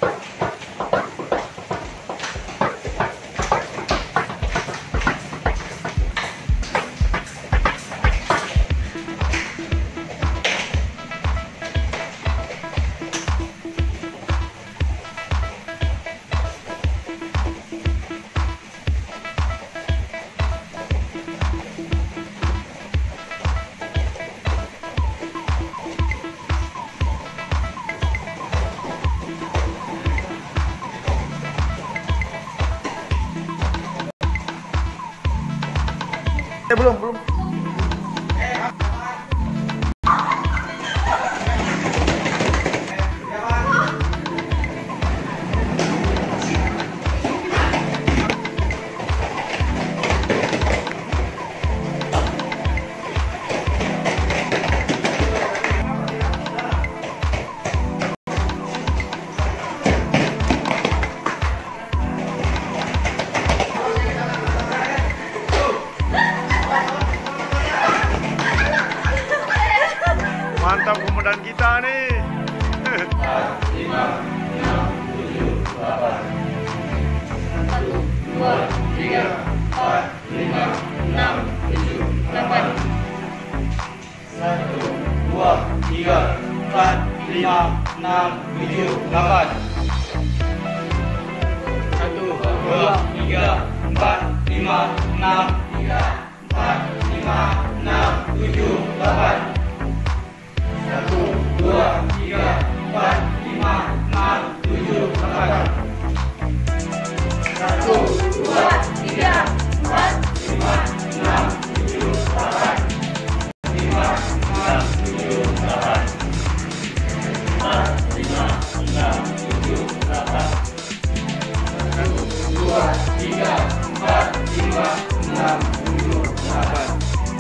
Belum. Mantap komandan kita nih. 4, 5, 6, 7, 8. 1, 2, 3, 4, 5, 6, 7, 8. 1, 2, 3, 4, 5, 6, 7, 8. 1, 2, 3, 4, 5, 6, 4, 5, 6, 7, 8. 1, 2, 3, 4, 5, 6, 7, 8. 1, 2, 3, 4, 5, 6, 7, 8. 5, 6, 7, 8. 4, 5, 6, 7, 8. 1, 2, 3, 4, 5, 6, 7, 8.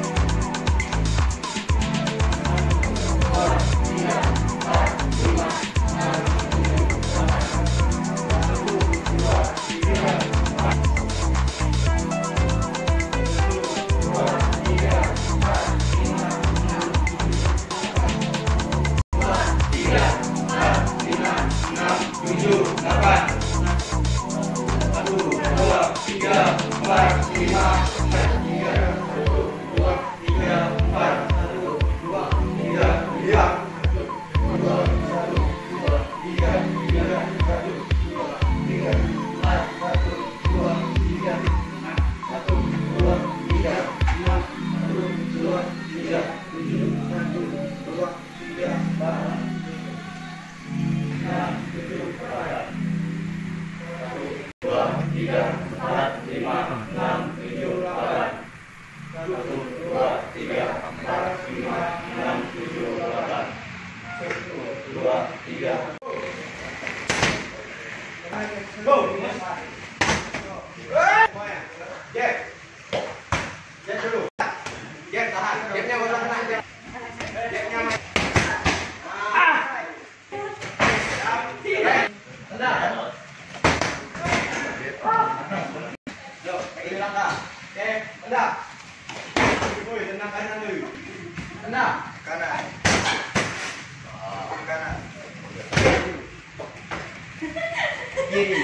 Kiri,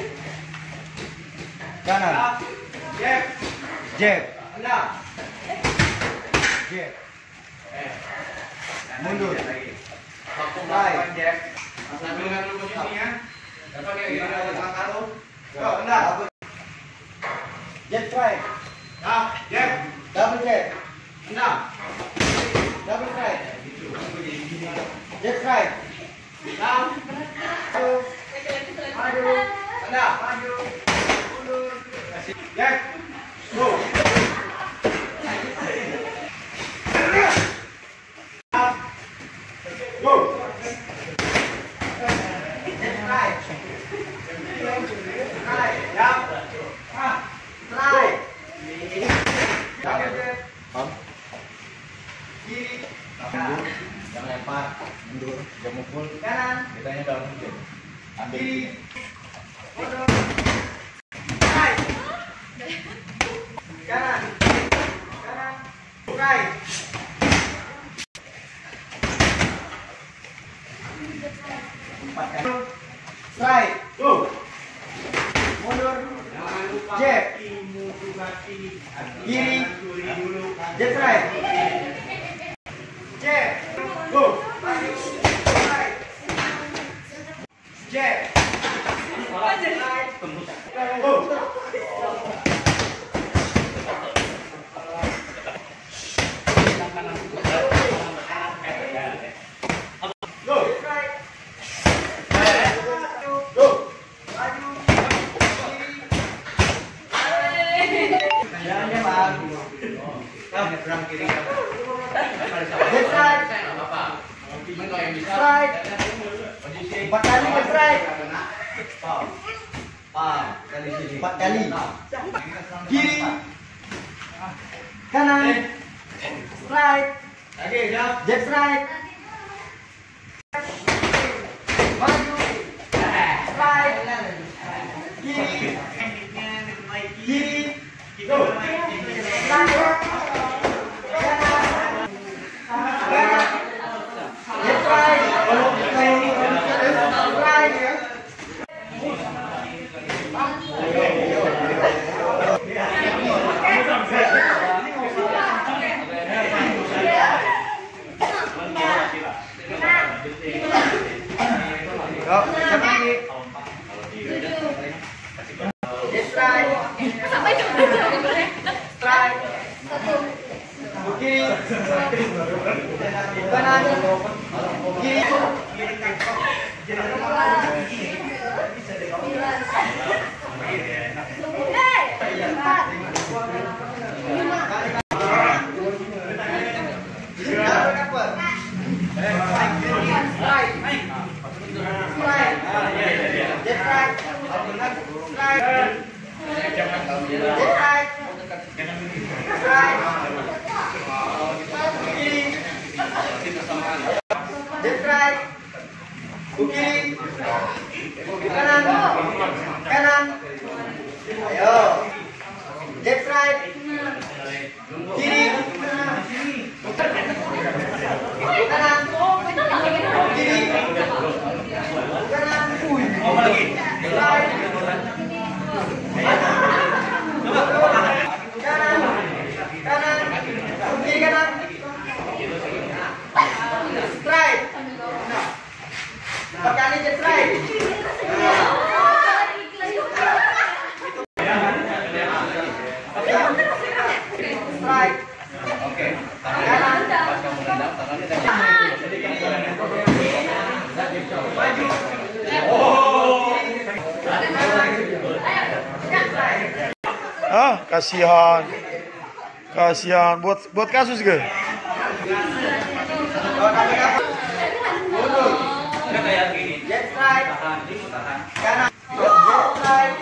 kanan, jab, mundur, right, Sambil ngambil posisinya. Dapat ya, jab right, double jab, double right, jab right, maju, mundur, jab, go, go, right, jab, right, kiri, Yang lempar, mundur, jam mukul, kanan, kitanya dalam hujan. Ambil. kiri, mundur, right, kanan, right, empat kali, Strike. Go. Mundur. Jangan lupa Jab. kaki, mutu kaki. Kiri. Kiri dulu. Jab strike. Jab. Go. Strike. Jab. Go. Go. Strike. Go. Maju. Kiri. Jangan nembak. Nyebrang kiri. Jab strike. Strike. Posisi 4 kali jab strike. kali sini. 4 kali. Kiri. Kanan. Strike. Lagi, jab. Jab strike. Maju. Strike. Kiri. Kiri. Go. Strike. Kanan. Jab strike. Strike. Yo, siapa lagi? Jab strike. Strike. Kiri. Kanan. Kiri. Kanan. Kanan. Ayo. Jab strike. Kiri. Kanan. Kiri. Kanan. Strike. Kanan. Kanan. Kiri kanan. Strike. 4 kali jab strike. Strike. Oke. Kanan. Pas kamu nendang, tangannya tadi. Maju. Ah, kasihan. Kasihan buat kasus ke? Udah kayak gini. Jab strike. Tahan, ini tahan. Kanan. Jab strike.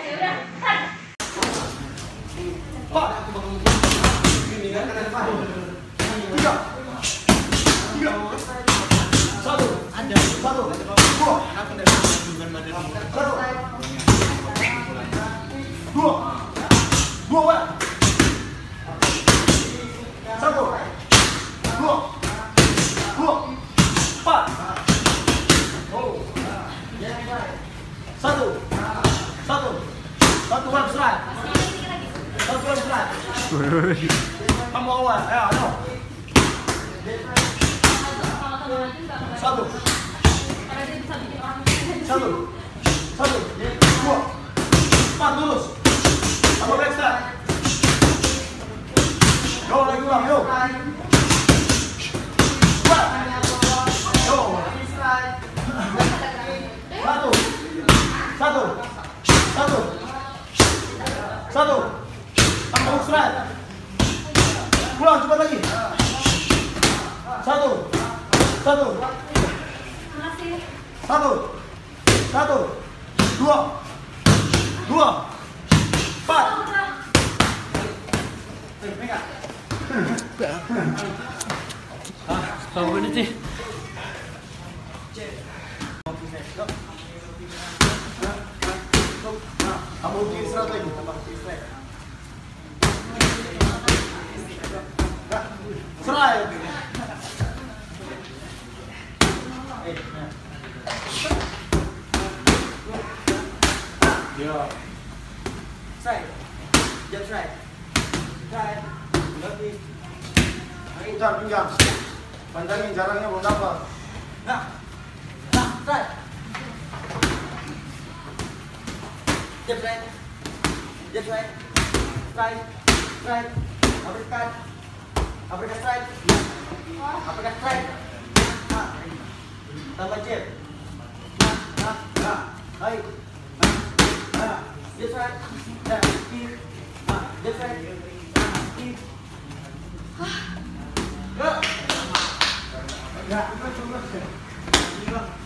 Kamu awal, ayo. Satu. Dua. 4 lurus. Satu backside. Go lagi ulang, yo. Dua. Yo. Satu. Tambah strike. Pulang cepat lagi. Satu. Dua. 4. Tahu ini sih. Kamu istirahat lagi, tambah istirahat. Strike. Iya. Strike. Jab strike. Strike. Lebih. Kejar pinggang. Panjangin jarangnya belum dapat. Nah. Nah, strike. Jab strike. Jab strike. Strike. Strike. Uppercut. Uppercut strike. Uppercut strike. Nah. Tambah jab. Nah. Nah. Hai. Nah. Jab strike. Nah. Keep. Nah. Jab strike. Nah. Keep. Go. Ya, coba.